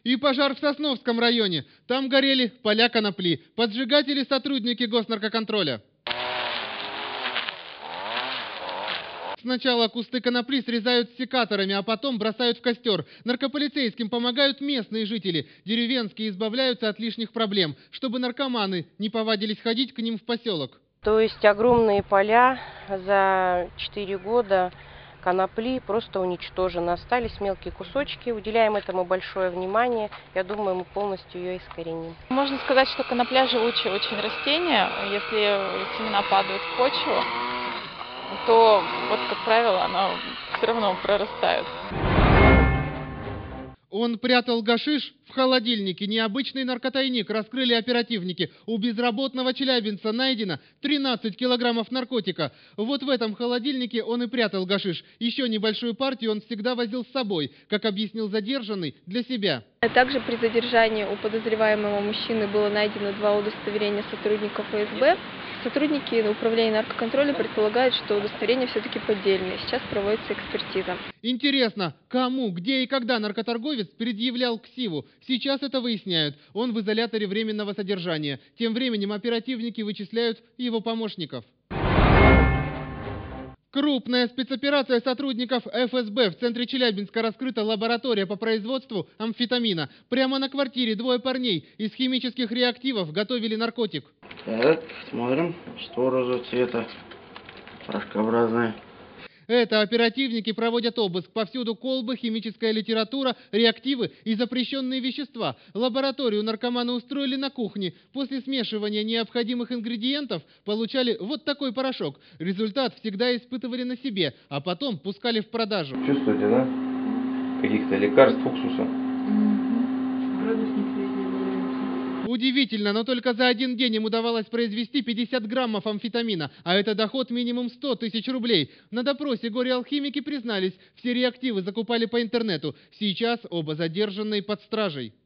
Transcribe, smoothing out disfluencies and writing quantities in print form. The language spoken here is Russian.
И пожар в Сосновском районе. Там горели поля конопли. Поджигатели — сотрудники госнаркоконтроля. Сначала кусты конопли срезают секаторами, а потом бросают в костер. Наркополицейским помогают местные жители. Деревенские избавляются от лишних проблем, чтобы наркоманы не повадились ходить к ним в поселок. То есть огромные поля за 4 года конопли просто уничтожены. Остались мелкие кусочки. Уделяем этому большое внимание. Я думаю, мы полностью ее искореним. Можно сказать, что конопля живучее очень растение. Если семена падают в почву, то, вот, как правило, она все равно прорастает. Он прятал гашиш в холодильнике. Необычный наркотайник раскрыли оперативники. У безработного челябинца найдено 13 килограммов наркотика. Вот в этом холодильнике он и прятал гашиш. Еще небольшую партию он всегда возил с собой, как объяснил задержанный, для себя. Также при задержании у подозреваемого мужчины было найдено 2 удостоверения сотрудников ФСБ. Сотрудники управления наркоконтроля предполагают, что удостоверения все-таки поддельные. Сейчас проводится экспертиза. Интересно, кому, где и когда наркоторговец предъявлял ксиву? Сейчас это выясняют. Он в изоляторе временного содержания. Тем временем оперативники вычисляют его помощников. Крупная спецоперация сотрудников ФСБ. В центре Челябинска раскрыта лаборатория по производству амфетамина. Прямо на квартире 2 парней из химических реактивов готовили наркотик. Так, смотрим, что розового цвета, порошкообразное. Это оперативники проводят обыск. Повсюду колбы, химическая литература, реактивы и запрещенные вещества. Лабораторию наркоманы устроили на кухне. После смешивания необходимых ингредиентов получали вот такой порошок. Результат всегда испытывали на себе, а потом пускали в продажу. Чувствуете, да? Каких-то лекарств, уксуса. Удивительно, но только за один день им удавалось произвести 50 граммов амфетамина, а это доход минимум 100 тысяч рублей. На допросе горе-алхимики признались, все реактивы закупали по интернету. Сейчас оба задержанные под стражей.